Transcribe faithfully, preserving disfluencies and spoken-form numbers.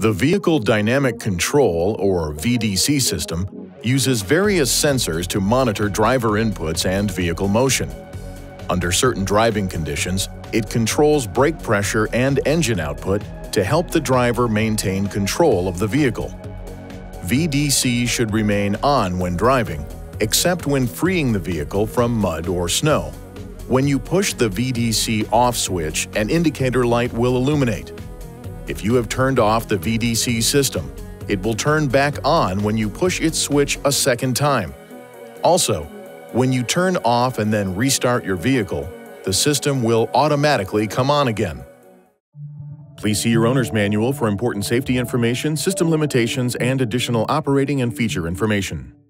The Vehicle Dynamic Control, or V D C system, uses various sensors to monitor driver inputs and vehicle motion. Under certain driving conditions, it controls brake pressure and engine output to help the driver maintain control of the vehicle. V D C should remain on when driving, except when freeing the vehicle from mud or snow. When you push the V D C off switch, an indicator light will illuminate. If you have turned off the V D C system, it will turn back on when you push its switch a second time. Also, when you turn off and then restart your vehicle, the system will automatically come on again. Please see your owner's manual for important safety information, system limitations, and additional operating and feature information.